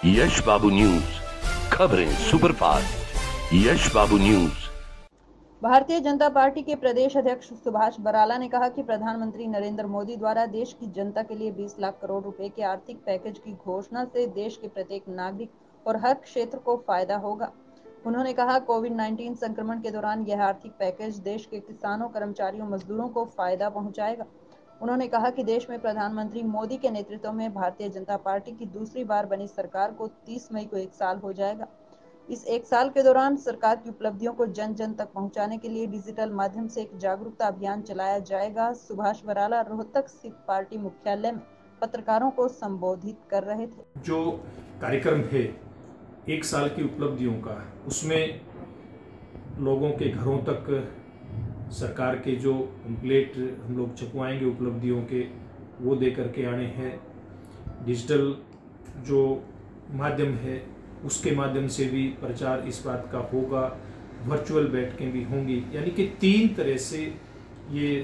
यश Babu news, खबरें superfast. Yash Babu news. Bharatiya Janata party के प्रदेश अध्यक्ष सुभाष बराला ने कहा कि प्रधानमंत्री नरेंद्र मोदी द्वारा देश की जनता के लिए 20 लाख करोड़ रुपए के आर्थिक पैकेज की घोषणा से देश के प्रत्येक नागरिक और हर क्षेत्र को फायदा होगा। उन्होंने कहा, कोविड-19 संक्रमण के दौरान यह आर्थिक पैकेज देश के किसानों, कर्मचारियों, मजदूरों को फायदा पहुंचाएगा। उन्होंने कहा कि देश में प्रधानमंत्री मोदी के नेतृत्व में भारतीय जनता पार्टी की दूसरी बार बनी सरकार को 30 मई को 1 साल हो जाएगा। इस 1 साल के दौरान सरकार की उपलब्धियों को जन जन तक पहुंचाने के लिए डिजिटल माध्यम से एक जागरूकता अभियान चलाया जाएगा। सुभाष बराला रोहतक स्थित पार्टी मुख्यालय में पत्रकारों को संबोधित कर रहे थे। जो कार्यक्रम है 1 साल की उपलब्धियों का, उसमें लोगों के घरों तक सरकार के जो पैम्फलेट हम लोग छपवाएंगे उपलब्धियों के, वो दे करके आने हैं। डिजिटल जो माध्यम है उसके माध्यम से भी प्रचार इस बात का होगा। वर्चुअल बैठकें भी होंगी, यानी कि 3 तरह से ये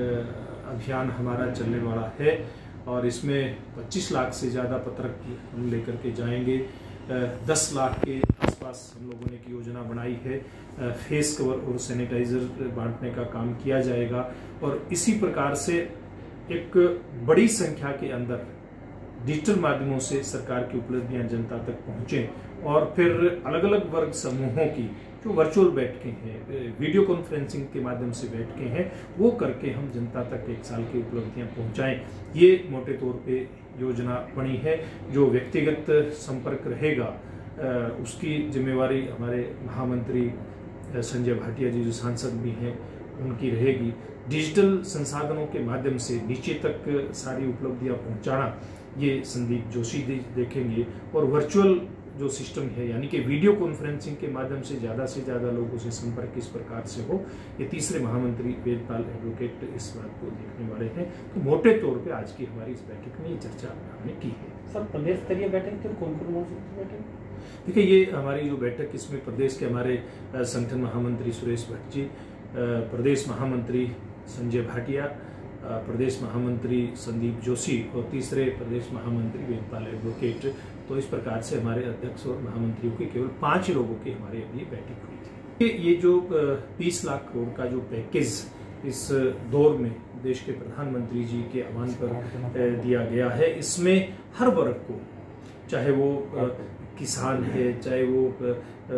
अभियान हमारा चलने वाला है। और इसमें 25 लाख से ज़्यादा पत्रक हम लेकर के जाएंगे। 10 लाख के आसपास हम लोगों ने एक योजना बनाई है। फेस कवर और सैनिटाइजर बांटने का काम किया जाएगा। और इसी प्रकार से एक बड़ी संख्या के अंदर डिजिटल माध्यमों से सरकार की उपलब्धियां जनता तक पहुंचें। और फिर अलग अलग वर्ग समूहों की जो वर्चुअल बैठकें हैं, वीडियो कॉन्फ्रेंसिंग के माध्यम से बैठकें हैं, वो करके हम जनता तक 1 साल की उपलब्धियां पहुंचाएं। ये मोटे तौर पे योजना बनी है। जो व्यक्तिगत संपर्क रहेगा उसकी जिम्मेवारी हमारे महामंत्री संजय भाटिया जी, जो सांसद भी हैं, उनकी रहेगी। डिजिटल संसाधनों के माध्यम से नीचे तक सारी उपलब्धियां पहुंचाना ये संदीप जोशी देखेंगे। और वर्चुअल जो सिस्टम है, यानी कि वीडियो कॉन्फ्रेंसिंग के माध्यम से ज़्यादा लोगों से संपर्क किस प्रकार से हो, ये तीसरे महामंत्री वेदपाल एडवोकेट इस बात को देखने वाले हैं। तो मोटे तौर पे आज की हमारी इस बैठक में ये चर्चा हमने की है। सर, प्रदेश स्तरीय बैठक थी, कौन बैठक? देखिए, ये हमारी जो बैठक, इसमें प्रदेश के हमारे संगठन महामंत्री सुरेश भट्ट जी, प्रदेश महामंत्री संजय भाटिया, प्रदेश महामंत्री संदीप जोशी और तीसरे प्रदेश महामंत्री वेदपाल एडवोकेट। तो इस प्रकार से हमारे अध्यक्ष और महामंत्रियों की केवल 5 लोगों की हमारे अभी बैठक हुई थी। ये जो 20 लाख करोड़ का जो पैकेज इस दौर में देश के प्रधानमंत्री जी के आह्वान पर दिया गया है, इसमें हर वर्ग को, चाहे वो किसान है, चाहे वो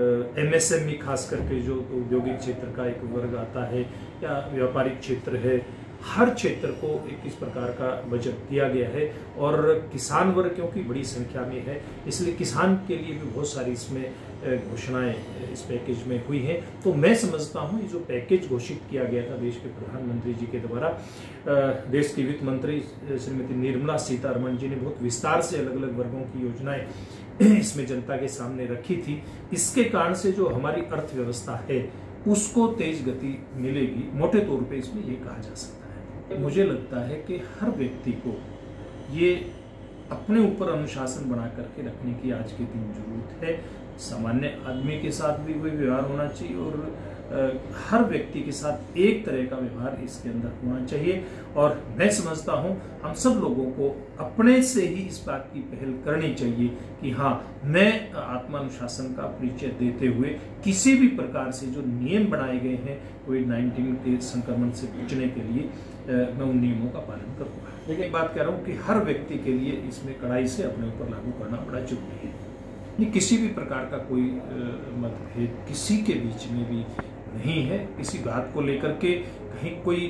MSME खास करके जो औद्योगिक क्षेत्र का एक वर्ग आता है, या व्यापारिक क्षेत्र है, हर क्षेत्र को एक इस प्रकार का बजट दिया गया है। और किसान वर्ग क्योंकि बड़ी संख्या में है, इसलिए किसान के लिए भी बहुत सारी इसमें घोषणाएं इस पैकेज में हुई हैं। तो मैं समझता हूं ये जो पैकेज घोषित किया गया था देश के प्रधानमंत्री जी के द्वारा, देश की वित्त मंत्री श्रीमती निर्मला सीतारमण जी ने बहुत विस्तार से अलग अलग वर्गों की योजनाएं इसमें जनता के सामने रखी थी। इसके कारण से जो हमारी अर्थव्यवस्था है उसको तेज गति मिलेगी। मोटे तौर पे इसमें ये कहा जा सकता है। मुझे लगता है कि हर व्यक्ति को ये अपने ऊपर अनुशासन बना करके रखने की आज के दिन जरूरत है। सामान्य आदमी के साथ भी वही व्यवहार होना चाहिए और हर व्यक्ति के साथ एक तरह का व्यवहार इसके अंदर होना चाहिए। और मैं समझता हूं हम सब लोगों को अपने से ही इस बात की पहल करनी चाहिए कि हाँ, मैं आत्मानुशासन का परिचय देते हुए किसी भी प्रकार से जो नियम बनाए गए हैं कोविड-19 के संक्रमण से बचने के लिए, मैं उन नियमों का पालन करूंगा। लेकिन एक बात कह रहा हूं कि हर व्यक्ति के लिए इसमें कड़ाई से अपने ऊपर लागू करना बड़ा जरूरी है। ये किसी भी प्रकार का कोई मतभेद किसी के बीच में भी नहीं है। किसी बात को लेकर के कहीं कोई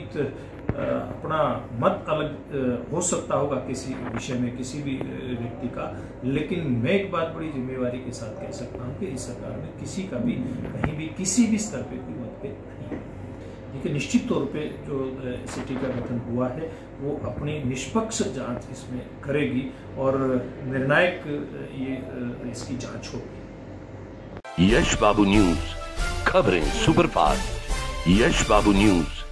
अपना मत अलग हो सकता होगा किसी विषय में किसी भी व्यक्ति का, लेकिन मैं एक बात बड़ी जिम्मेवारी के साथ कह सकता हूँ कि इस सरकार में किसी का भी कहीं भी किसी भी स्तर पे कोई मतभेद नहीं है। लेकिन निश्चित तौर पे जो सिटी का गठन हुआ है वो अपनी निष्पक्ष जांच इसमें करेगी और निर्णायक ये इसकी जांच होगी। यश बाबू न्यूज, खबरें सुपरफास्ट। यश बाबू न्यूज।